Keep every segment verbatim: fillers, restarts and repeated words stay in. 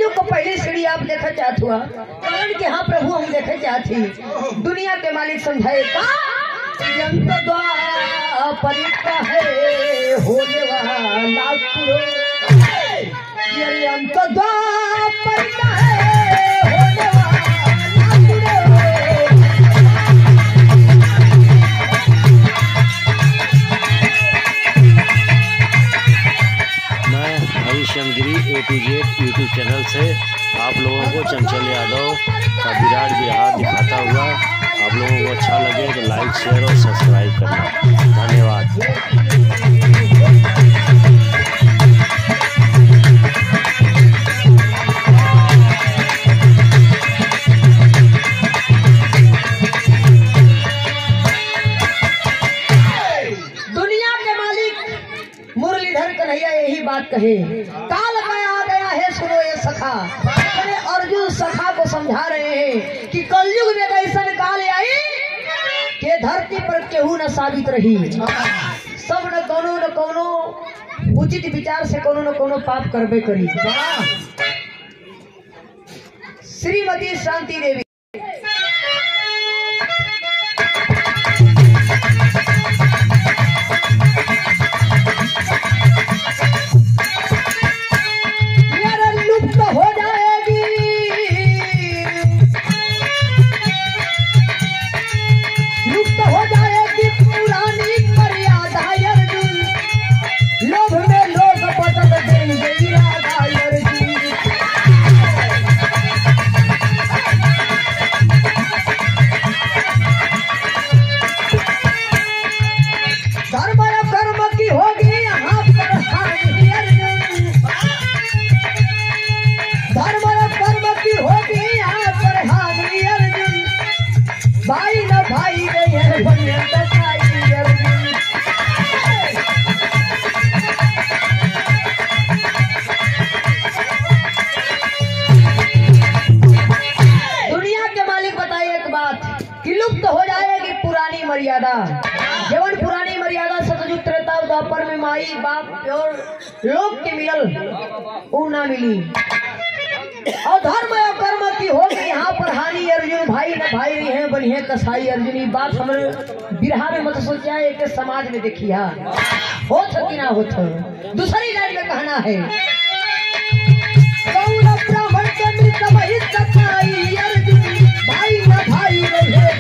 कलयुग को पहली सीढ़ी आप देखा चाहत हुआ कारण कि हाँ प्रभु हम देखे चाहती दुनिया के मालिक समझाए का अंत द्वापर का है होने वाला ये अंत द्वापर का है होने वाला मैं Harishankari A to Z YouTube channel से आप लोगों को चंचल यादव का विराट बिहार दिखाता हुआ आप लोगों को अच्छा लगे तो लाइक शेयर और सब्सक्राइब करना। धन्यवाद। दुनिया के मालिक मुरलीधर कन्हैया यही बात कहे काल में आ गया है सुनो ये सखा अरे अर्जुन सखा को समझा रहे हैं कि कलयुग में कैसा काल आई के धरती पर केहू न साबित रही सब न कोनो न कोनो उचित विचार से कोनो न कोनो पाप करबे करी। श्रीमती शांति देवी मर्यादा जीवन पुरानी मर्यादा सतयुग त्रेता द्वापर में माई बाप और लोग के मिलल वो ना मिली और धर्म और कर्म की होगी यहाँ पर हानि। अर्जुन भाई न भाई रही है बनी है कसाई अर्जुन ये बात हमारे बिरहा में मत सोचा है कि समाज में देखिया हो कि ना हो। दूसरी लाइन में कहना है ब्राह्मण के मृत वही कसाई अर्जुन भाई न भाई रही है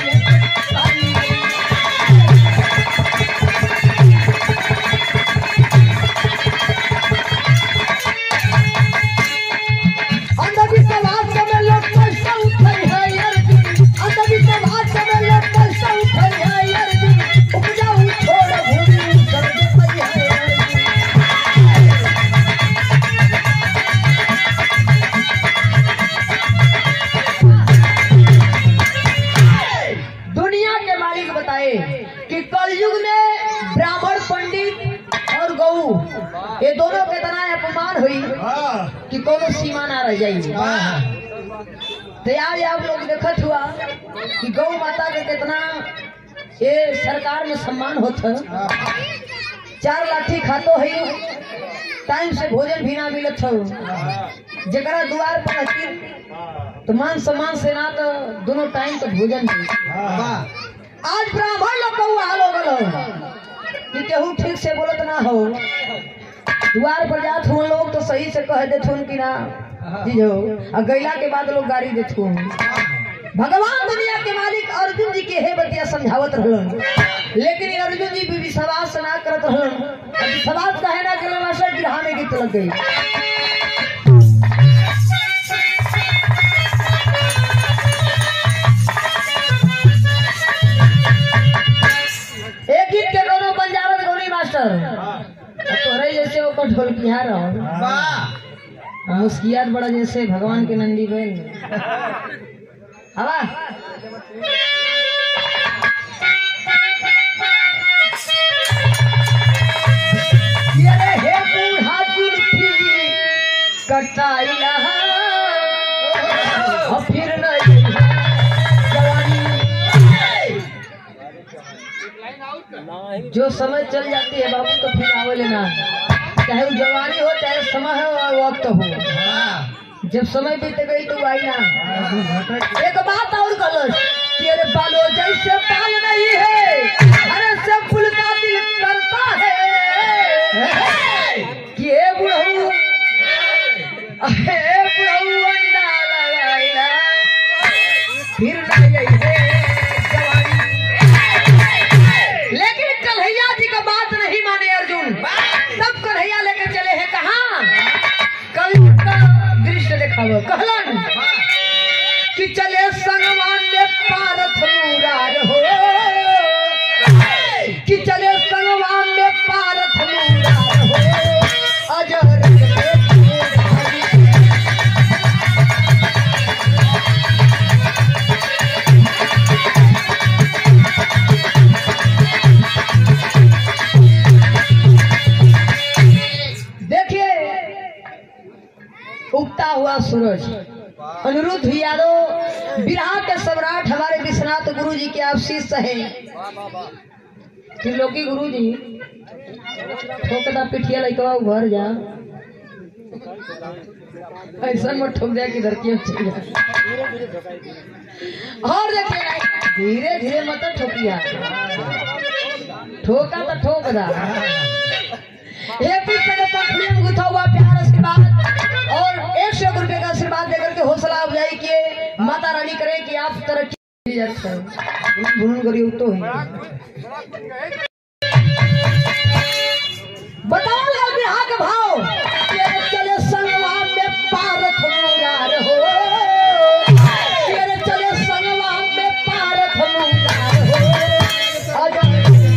कि कलयुग में ब्राह्मण पंडित और गौ ये दोनों के तना अपमान हुई कि कोनो सीमा ना रह जाएगी। तो यार आप लोग देखत हुआ कि गौ माता के कितना ये सरकार में सम्मान होता चार लाठी खातो है टाइम से भोजन भी ना मिलत हो जरा द्वार पर रहती तो मान सम्मान से ना तो दोनों टाइम तो भोजन भी। आज ब्राह्मण लोग को हाल हो गलो कि केहू ठीक से बोलत ना हो द्वार पर जात हुए लोग तो सही से कह देते कि ना जी हो और गैला के बाद लोग गाड़ी देते भगवान दुनिया के मालिक अर्जुन जी के हे बतिया समझावत रहलन लेकिन अर्जुन जी भी विश्वास ना करत रहलन विश्वास कहे ना करे वाला बिरहा में गीत लग गई। एक गीत के कोनो बंजारा गौरी मास्टर तोरे जैसे वो ढोल बिहार वाह मुस्कियात बड़ा जैसे भगवान के नंदी बैल हवा ये हे बूढ़ा जुल्फी कटाइला और फिर नहीं जवानी जो समय चल जाती है बाबू तो फिर आवे लेना चाहे वो जवानी हो चाहे समय हो और वक्त हो जब समय बीत गई तो आई ना। एक बात और कलश कि अरे बालो जैसे पाल नहीं है, अरे सब फूल का दिल करता है कि हे बुढ़ऊ, हे बुढ़ऊ अंडा लगाइला फिर ना यही जवानी। लेकिन कन्हैया जी का बात नहीं माने अर्जुन। तब कन्हैया लेकर चले हैं कहाँ? कल का दृश्य दिखाओ। कहलन कि चले संगवान में पारथ मुरार हो, कि चले संगवान में पारथ मुरार हो, अजर देखिए उगता हुआ सूरज। अनिरुद्ध यादव बिरहा के सम्राट हमारे विश्वनाथ गुरु जी के आप शिष्य हैं। त्रिलोकी गुरु जी ठोकता पिठिया लइकवा घर जा, ऐसा मत ठोक दिया कि धरती चल जाए। और देखिए धीरे धीरे मत ठोकिया, ठोका तो ठोक दा। एक पीछे के पंखुड़ी में गुथा हुआ प्यार आशीर्वाद और एक सौ रुपए का आशीर्वाद देकर के हौसला अफजाई किए। माता रानी करे कि आप तरक्की तो बताओ बिहार का भाव। चले संगवान में पारथ मुरार हो, चले संगवान में पारथ मुरार हो, अजय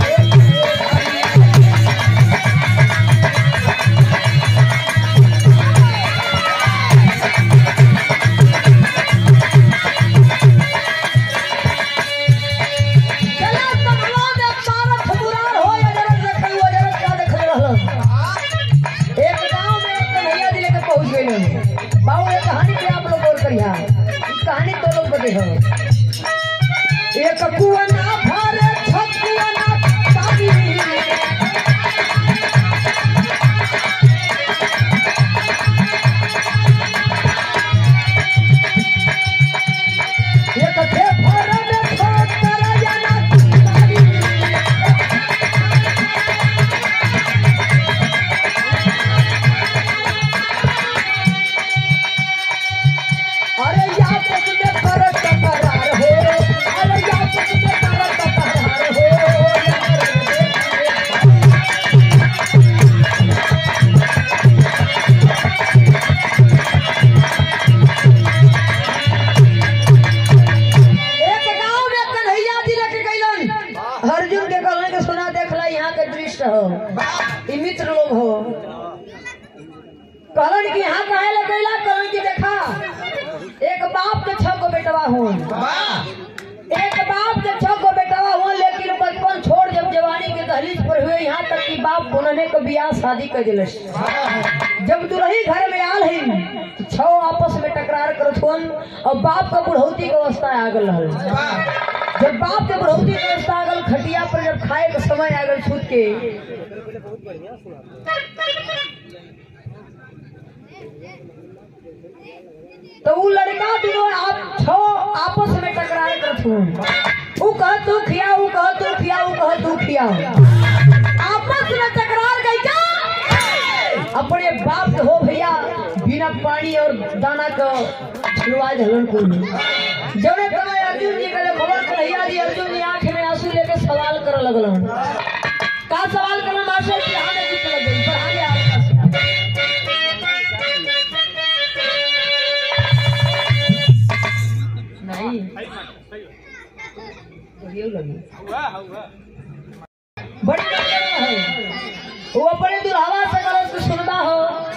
कहानी तो लोग बते हो। एक कुआं ना भरे छत कुआं ना पानी, एक थे भरे में छोड़ कर जाना पानी। अरे या तुझे करत करार हो, अरे या तुझे करत करार हो। एक गांव में कन्हैया जी लेके गइलन। अर्जुन के कहले के सुना देखला यहाँ के दृश्य हो, ई मित्र लोग हो। कहलन कि यहाँ काहे ले गइला? कहलन कि देखा एक बाप के छह को बेटवा हो, एक बाप के छह को बेटवा हो, लेकिन बचपन छोड़ जब जवानी के दहलीज पर हुए, यहाँ तक कि बाप बोलने के बियाह शादी कर दिलस। जब दुल्ही घर में आल है छह आपस में टकरार करत होन और बाप का बुढ़ौती की अवस्था आ गल रहल। जब बाप के बुढ़ौती की अवस्था आ गल, खटिया पर जब खाए के समय आ गल छूट के, तो वो लड़का दोनों आप छो आपस में टकरार करत हो। वो कह तू खिया, वो कह तू खिया, वो कह तू खिया, आपस में टकरार गई जा। अपने बाप के हो भैया बिना पानी और दाना का छुड़वा धलन को जौने समय अर्जुन जी के खबर कन्हैया जी अर्जुन जी आंख में आंसू लेके सवाल कर लगलन। का सवाल करना मास्टर जी? हाँ नहीं चल गई पर आगे आ नहीं बड़ी है। वो अपने दुल्हावा से गलत से सुनता हो,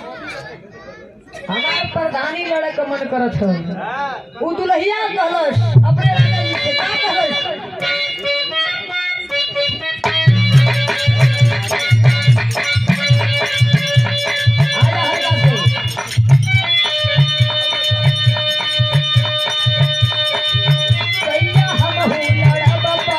हमारे प्रधानी लड़े का मन करत हो। वो दुल्हिया कहलस अपने राजा जी से का कहलस? आजा हल्का से सैया हम हो लड़ा बाबा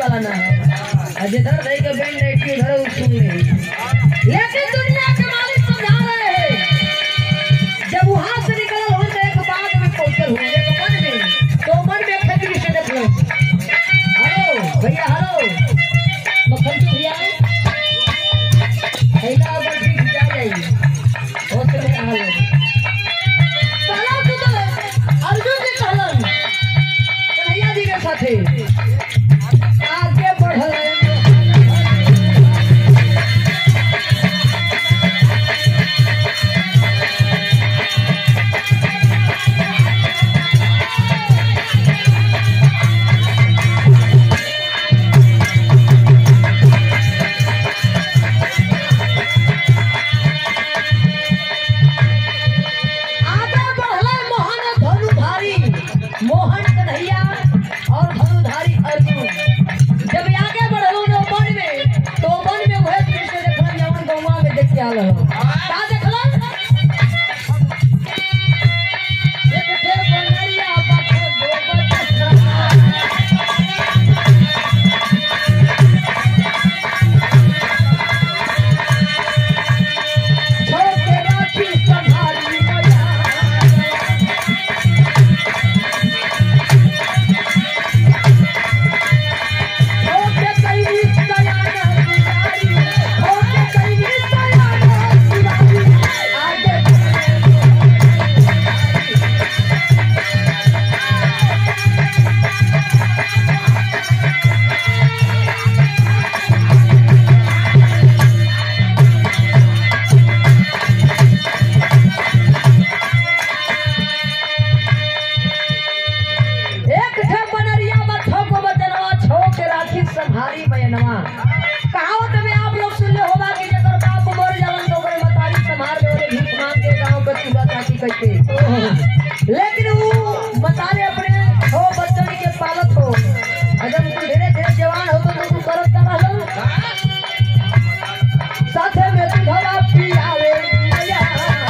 वाला ना है, जिधर रह के बैंड है कि उधर सुन ले। लेकिन दुनिया के मालिक समझा रहे हैं, जब वहां से निकल हो तो एक बात में पहुंचल हो, एक मन में, तो मन में खतरी से देख लो। हेलो भैया, हेलो मक्खन भैया, पहला बर्फी खिंचा जाइए और से मेरा हाल है। पहला तो अर्जुन जी कहलन कन्हैया जी के साथे आगे बढ़ल मोहन कन्हैया और धनुधारी अर्जुन। जब आगे बढ़लो जो मन में, तो मन में वह कृष्ण देखलन जवन गौवा में देख के आल हो। का देखलन? एक ठे बनरिया पाछे दो बच्चा, छोटे राखी संभाली मैया, संभारी मैनवा। कहावत में आप लोग सुन ले होगा कि जब बाप मर जालन तो ओकरे मतारी संभाल ले, भीख मांग के गांव के चूल्हा चाची करके। लेकिन वो मतारे अपने हो बच्चन के पालत हो, जब धीरे धीरे जवान हो तो तू करत का रहलो साथे में तू धरा पियावे मैया,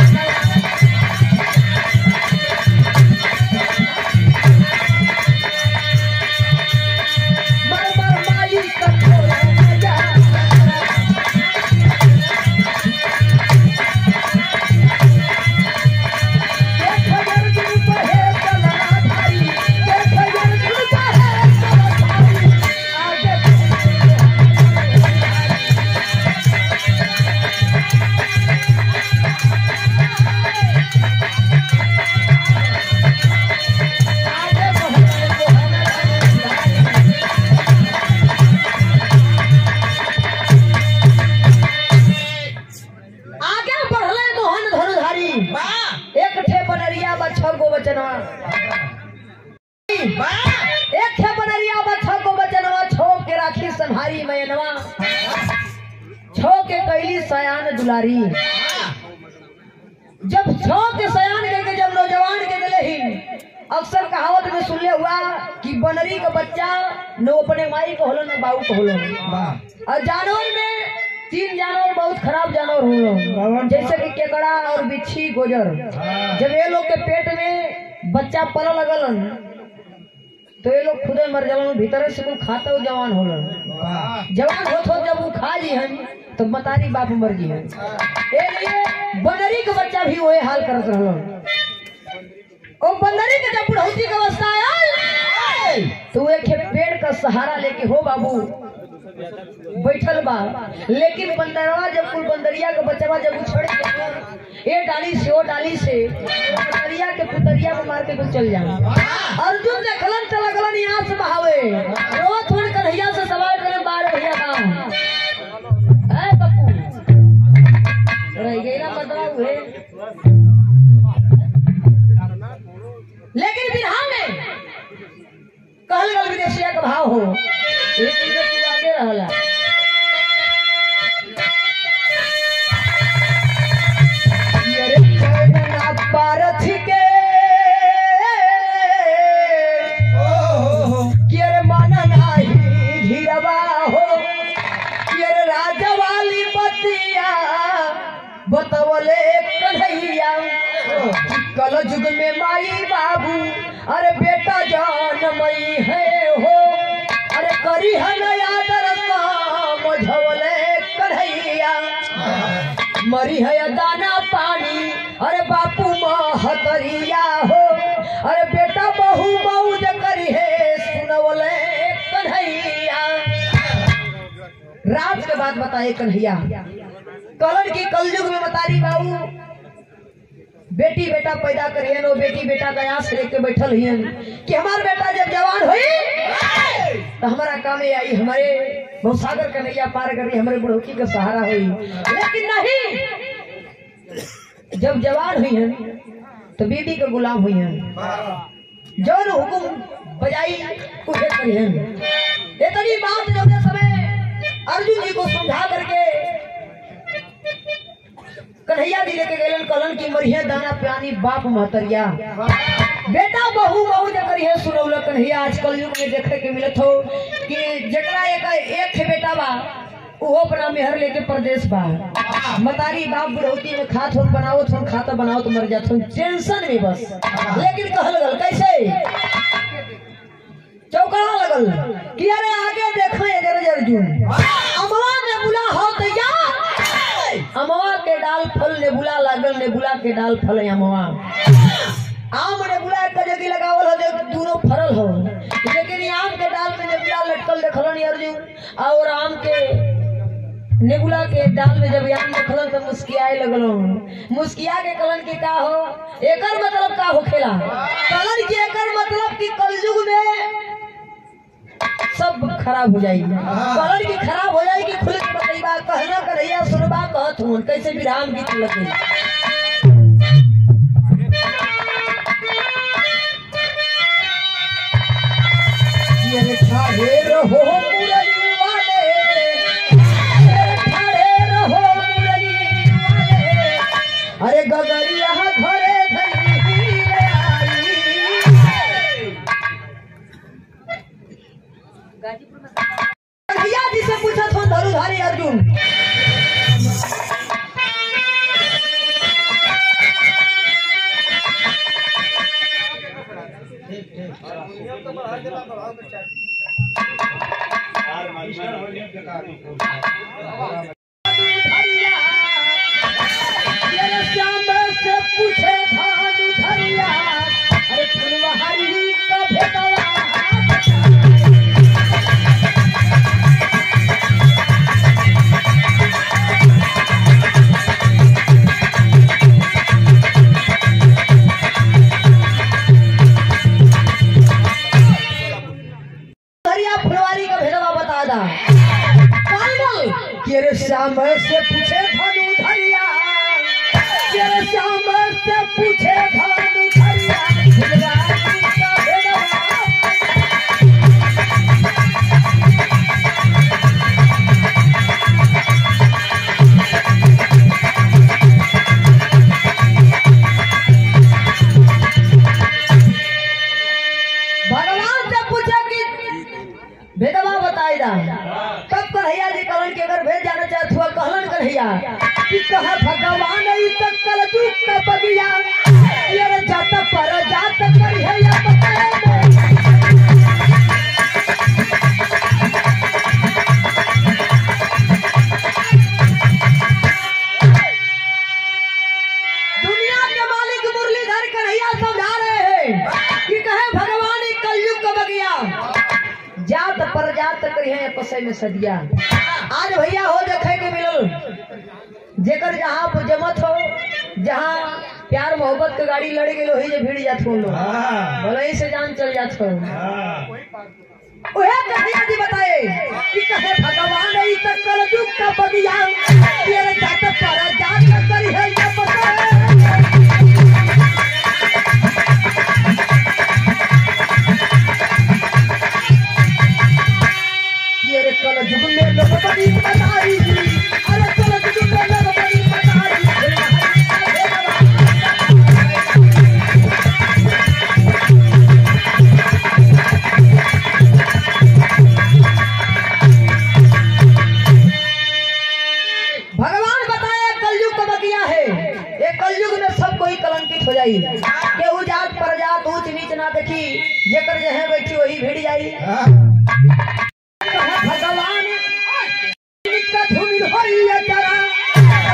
एक थे बनरिया बच्चा को बचनवा, छो के राखी संहारी मैनवा, छो के कैली सयान दुलारी। जब छो के सयान के जब नौजवान के गले ही, अक्सर कहावत में सुन ले हुआ कि बनरी का बच्चा न अपने माई को होलो न बाबू को होलो। और जानवर में तीन जानवर बहुत खराब जानवर हो, जैसे कि केकड़ा और बिच्छी गोजर। जब ये लोग के पेट में बच्चा पल लगलन तो ये लोग खुदे मर जावन, भीतर से कुल खाता जवान होलन। जवान होत हो जब वो खा जी हन तो मतारी बाप मर जी हन। ए लिए बनरी के बच्चा भी वही हाल करत रहलन। ओ बनरी के जब बुढ़ौती के अवस्था आयल तो एक पेड़ का सहारा लेके हो बाबू बैठल बा। लेकिन बंदरवा जब कुल बंदरिया के बच्चा जब उछड़ के ए डाली से ओ डाली से बंदरिया के पुतरिया को मार के कुल चल जाए। अर्जुन देखलन चल लगलन यहाँ से बहावे, रोज थोड़ कन्हैया से सवाल करे बार भैया काम है पप्पू रह गई ना बदला हुए। लेकिन बिहार में कहल गल विदेशिया का भाव हो, लेकिन तू आगे रहला। पारथ के कियर माना नाही धीरवा हो, कियर राजा वाली बतिया बतवले कन्हैया। कल युग में माई बाबू अरे बेटा जान मई है हो, अरे करी है दी है दाना पानी। अरे बापू महतरिया हो, अरे बेटा बहू मौज करी है सुनवले कन्हैया। रात के बाद बताए कन्हैया कलन की कलयुग में मतारी बाबू बेटी बेटा पैदा करिए नो, बेटी बेटा का आस लेके बैठल हियन कि हमार बेटा जब जवान हुई तो हमारा काम आई, हमारे भवसागर का नैया पार करी, हमारे बुढ़ौकी का सहारा हुई। लेकिन नहीं, जब जवान हुई हैं तो बीबी का गुलाम हुई हैं, जो हुकुम बजाई उसे करी हैं। इतनी बात जब समय अर्जुन जी को समझा करके कन्हैया जी लेके गए कलन की मरिया दाना प्यानी बाप महतरिया, बेटा बहू मौज करिए सुनौल कन्हैया। आजकल युग में देखे के मिलत हो कि जकरा एक एक बेटा बा वो अपना मेहर लेके प्रदेश बा, मतारी बाप बुढ़ौती में खात हो बनाओ थो खाता बनाओ तो मर जात हो टेंशन में बस। लेकिन कहल गल कैसे चौकड़ा लगल कि अरे आगे देखो अगर अर्जुन अमवा में बुला हो तो या अमवा के डाल फल नेबुला लागल, नेबुला के डाल फल अमवा। आम नेबुला एक जगह लगावल हो देख दोनों फरल हो, लेकिन आम के डाल में नेबुला लटकल देखलन अर्जुन, और आम के नेबुला के डाल में जब आम देखलन तो मुस्कियाए लगलन। मुस्किया के कलन की का हो, एकर मतलब का होखेला कलन की, एकर मतलब कि कलयुग में सब खराब हो जाएगी, कलर की खराब हो जाएगी। खुल के बताइबा कहना करैया सुनबा कहत हूं कैसे विराम गीत लगे। ये ठाड़े रहो मुरली वाले, ये ठाड़े रहो मुरली वाले, अरे गगरिया घरे धरी आई। कन्हैया जी से पूछा था धनुधारी अर्जुन श्याम से पूछे धनुधारिया, अरे फुलवारी का भेटवा श्याम से पूछे धनुधारिया, श्याम से पूछे धनुधारिया। भगवान से पूछे कि भेदवा बताई दा, तब कन्हैया जी कलन के अगर भेज जाना चाहत हुआ कहलन कन्हैया कि कहा भगवान ई तक कल चूक का बगिया, ये जात पर जात करी है या बताए दुनिया के मालिक मुरलीधर कन्हैया समझा रहे हैं कि कहे भगवान ई कलयुग का बगिया, जात पर जात करी है पसे में सदिया। आज भैया हो देखे के मिलल जेकर जहाँ पर जमत हो, जहाँ प्यार मोहब्बत के गाड़ी लड़ गई वही जे भीड़ जात हो लोग, भले से जान चल जात हो। ओहे कन्हैया जी बताए कि कहे भगवान ई तक कलयुग का बगिया, तेरे जात पर जात करी है या पता तेरे कलयुग में लोग बड़ी बताई, अरे कलयुग में लोग बड़ी बताई। भगवान बताया कलयुग का बगिया है, ये कलयुग में सब कोई कलंकित हो जाई, केहू जात पर जात ऊंच नीच ना देखी, जेकर जहे बैठी वही भिड़ जाई। भगवान का धुन होई जरा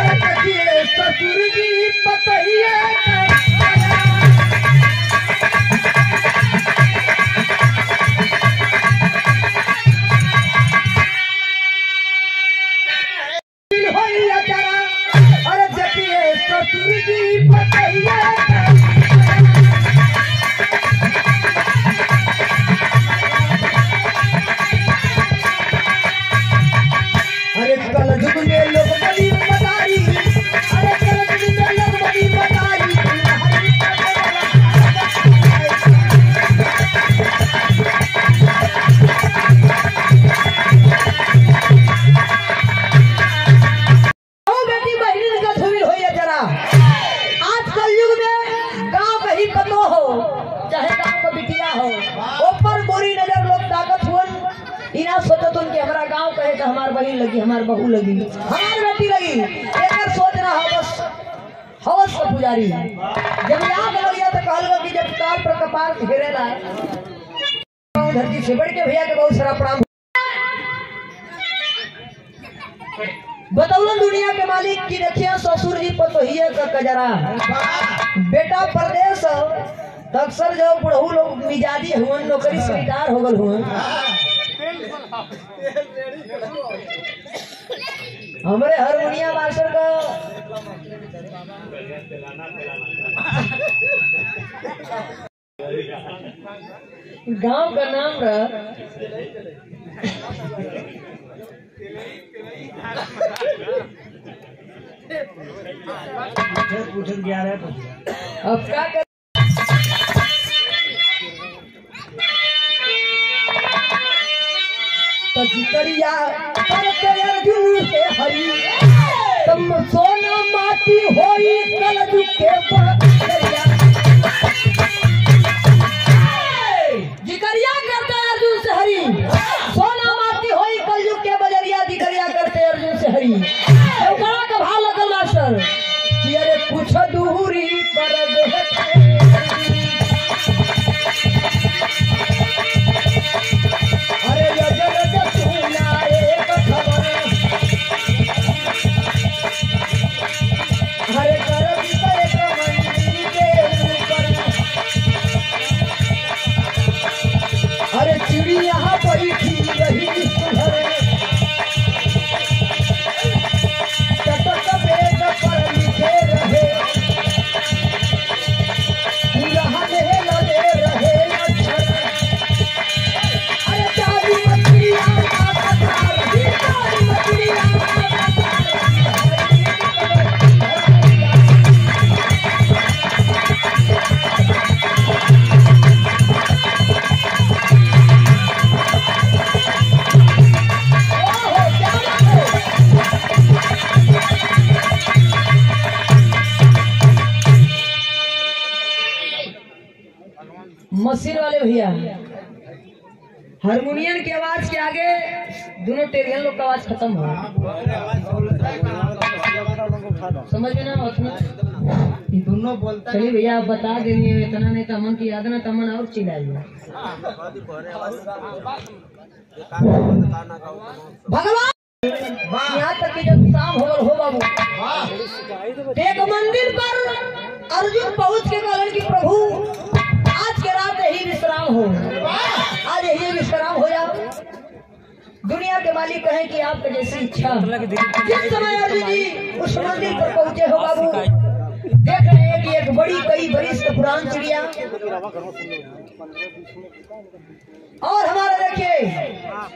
इना सोचो तुम कि हमारा गांव कहे तो हमार बहन लगी, हमार बहू लगी, हमार बेटी लगी, एक सोचना हवस हवस का पुजारी। जब याद लगिया तो कहल कि जब काल पर कपार घेरेला धरती से बढ़ के भैया के बहुत सारा प्रणाम। बतौलन दुनिया के मालिक की देखिए ससुर जी पतोहिए का कजरा, बेटा परदेश तो अक्सर जो बुढ़ऊ लोग मिजाजी हुए नौकरी से रिटायर हो गल हुए। हमारे हारमोनिया मास्टर का गांव का नाम रहा अब क्या कर तजिकरिया करते अर्जुन से हरी तुम सोना माटी होई कलजु के बजरिया। जिकरिया करते अर्जुन से हरी सोना माटी होई कलजु के बजरिया। जिकरिया करते अर्जुन से हरी ओकरा का भाव लगल मास्टर कि अरे कुछ दूरी पर मशीन वाले भैया हारमोनियम की आवाज के आगे दोनों टेरियन लोग का आवाज खत्म हो। समझ में ना उतना दोनों बोलता। चलिए भैया आप बता देंगे इतना नहीं तमन की याद ना तमन और चिल्लाइए। भगवान यहाँ तक कि जब शाम हो हो बाबू एक मंदिर पर अर्जुन पहुंच के कहलन कि प्रभु आज के रात यही विश्राम हो, आज यही विश्राम हो जाओ। दुनिया के मालिक कहें कि आपका जैसी इच्छा। जिस समय अर्जुन जी उस मंदिर पर पहुंचे हो बाबू देख रहे हैं कि एक बड़ी कई बरिस का पुरान चिड़िया और हमारे देखिए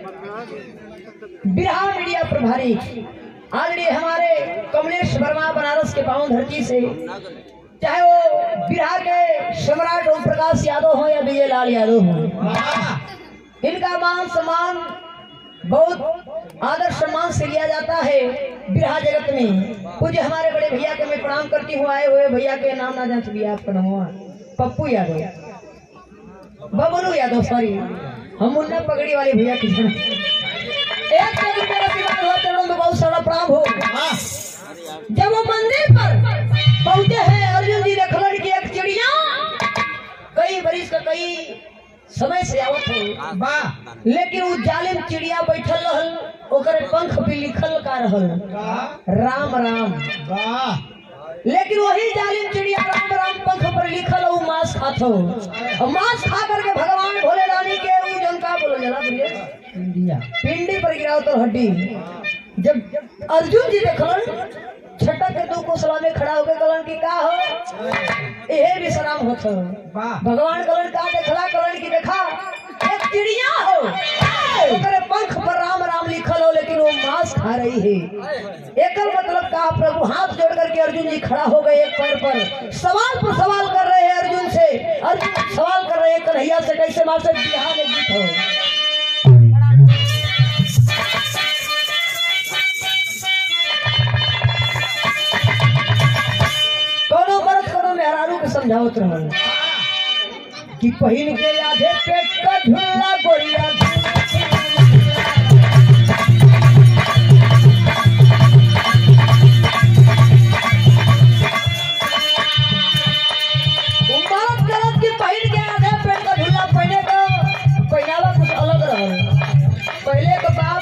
बिरहा मीडिया प्रभारी आदरणीय हमारे कमलेश वर्मा बनारस के पावन धरती से, चाहे वो बिहार के सम्राट ओम प्रकाश यादव हो या विजय लाल यादव हो, इनका मान सम्मान बहुत आदर सम्मान से लिया जाता है बिरहा जगत में। कुछ हमारे बड़े भैया के मैं प्रणाम करती हूँ, आए हुए भैया के नाम ना जान भी आपका नाम हुआ पप्पू यादव, बबलू यादव, सॉरी हम मुन्ना पगड़ी वाले भैया की एक तो बहुत सारा प्रणाम हो। जब वो मंदिर पर पहुंचे हैं अर्जुन जी देखलन की एक चिड़िया कई बरिस का कई समय से आवत हो, लेकिन वो जालिम चिड़िया बैठल रहल, ओकरे पंख पे लिखल का रहल राम राम। लेकिन वही जालिम चिड़िया राम राम पंख पर लिखल वो मांस खात हो, और मांस खा करके भगवान भोले रानी के वो जनका बोलो जला पिंडी पर गिराओ तो हड्डी। जब अर्जुन जी देखलन छटक के दो कोसला में खड़ा होकर कलन की का हो यही विश्राम होत हो। भगवान कलन का देखला कलन की देखा एक चिड़िया हो, ओकरे पंख पर राम राम लिखल हो, लेकिन वो मांस खा रही है। एक मतलब का प्रभु हाथ जोड़ करके अर्जुन जी खड़ा हो गए, एक पैर पर सवाल पर सवाल कर रहे हैं अर्जुन से। अर्जुन सवाल कर रहे हैं कन्हैया से कैसे मार से बिहार में गीत हो। समझावत रहल कि पहिन के आधे पेट का झुल्ला गोरिया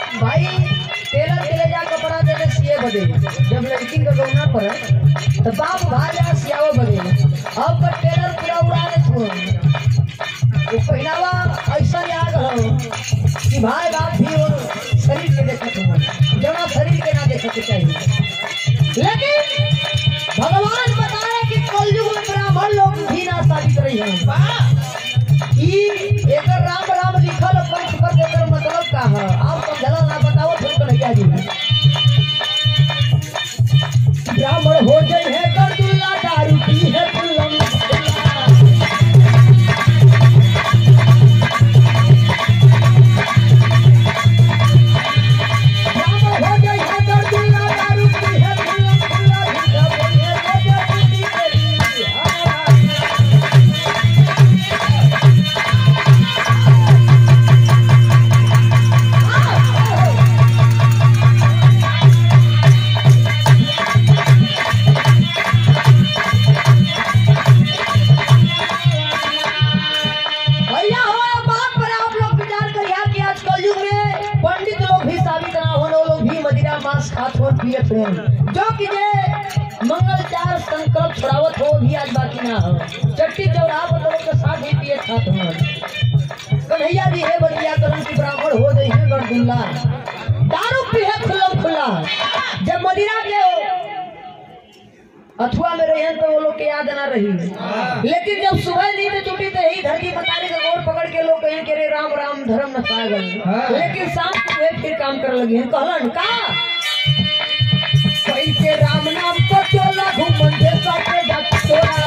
भाई टेलर के ले जा कपड़ा देने सिए बदे, जब लड़की का गौना पर तो बाप भाई सियाओ बदे। अब का टेलर पूरा उड़ा दे छो, वो पहनावा ऐसा याद हो कि भाई बाप भी और शरीर के देखते हो, जमा शरीर के ना देखते चाहिए। लेकिन भगवान बताए कि कलयुग में ब्राह्मण लोग भी ना शादी रही है। एक राम राम लिखल पंच पर एकर मतलब का है, आप समझला ना बताओ तो कन्हैया जी। ब्राह्मण हो जाए है गर्दुल्ला, दारू पी है कुल्लम। ब्राह्मण हो जाए है गर्दुल्ला, दारू पी है कुल्लम कुल्ला, झूठा बोले रोजे बुद्धि तेरी। जो कि मंगल चार संकल्प छुड़ावत हो भी आज बाकी ना हो, चट्टी चौराहा पर लोगों के साथ ही पिए खात हो। कन्हैया जी है बलिया करम की ब्राह्मण हो गई है गर्दुल्ला, दारू पीए खुल्लम खुल्ला। जब मदिरा के अथुआ में रहे तो वो लोग के याद ना रही, लेकिन जब सुबह नींद टूटी तो यही धरती बताने का गोर पकड़ के लोग कहें के राम राम धर्म न पागल। लेकिन शाम को वे फिर काम कर लगी कहलन का के राम नाम को चोला घूमन देशा के डटोरा।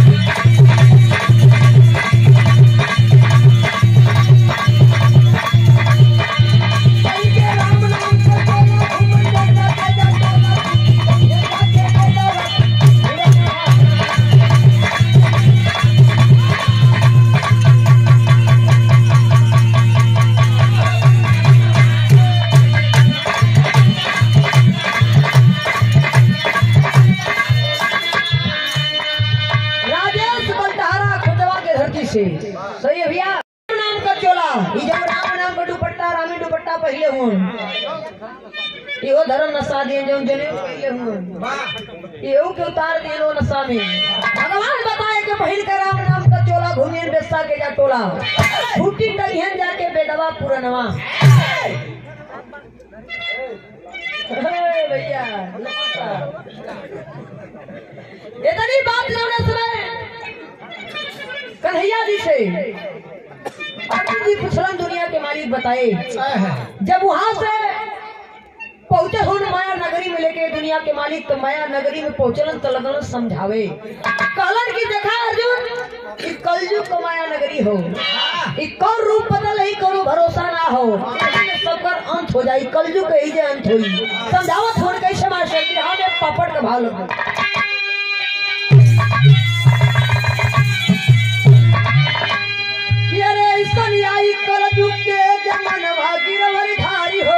के राम नाम को चोला घूमन देशा के डटोरा। सही है भैया। नाम का चोला जब राम नाम का दुपट्टा रामी दुपट्टा पहले हूँ यो धर्म नशा दिए जो जने पहले हूँ यो के उतार दिए लो नशा में। भगवान बताए कि पहल का राम नाम का चोला घूमियन बेसा के जा टोला छुट्टी टलिहन जाके बेदवा पुरनवा। भैया इतनी बात लेने समय कन्हैया जी से अर्जुन जी पुछलन दुनिया के मालिक बताए। जब वहां से पहुंचे हो माया नगरी में लेके दुनिया के मालिक तो माया नगरी में पहुंचलन तो लगन समझावे कहलन की देखा अर्जुन कि कलयुग को माया नगरी हो, कौन रूप बदल ही करो भरोसा ना हो, सबकर अंत हो जाये कलयुग के ही जे अंत हुई। समझावत हो कैसे मास्टर हमें पापड़ का भाव लग आई कलयुग के जमनवा गिरवर धारी हो।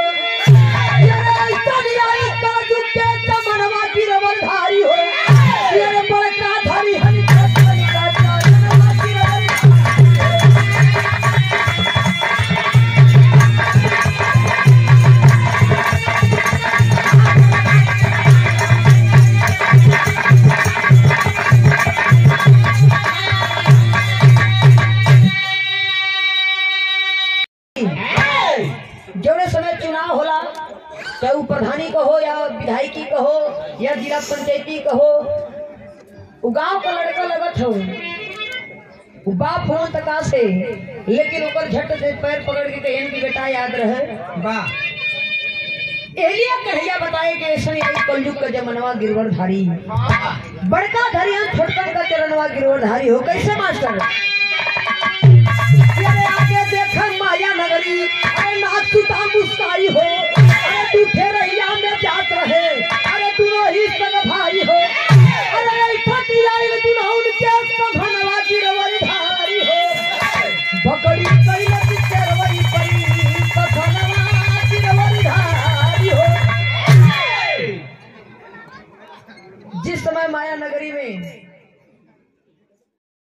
आई कलयुग के जमनवा गिरवर धारी हो। ये बड़का धारी हरि चाहे प्रधानी कहो या विधायकी कहो या जिला पंचायती कहो, वो गांव का लड़का लगत हो वो बाप हो तका से, लेकिन ऊपर झट से पैर पकड़ के कहन की बेटा याद रहे वाह। एलिया कन्हैया बताए कि ऐसा आई कलयुग का जमनवा गिरवरधारी बड़का धरिया छोटकन का चरणवा गिरवरधारी हो। कैसे मास्टर आगे देख माया नगरी अरे नाथ सुता मुस्काई हो, अरे तू रैया में जात रहे अरे दोनों ही संग भाई हो। अरे ऐसा दिलाई दुनौन के सभनवा गिरवरधारी हो। बकरी कैलक चरवई परी सभनवा गिरवरधारी हो। जिस समय माया नगरी में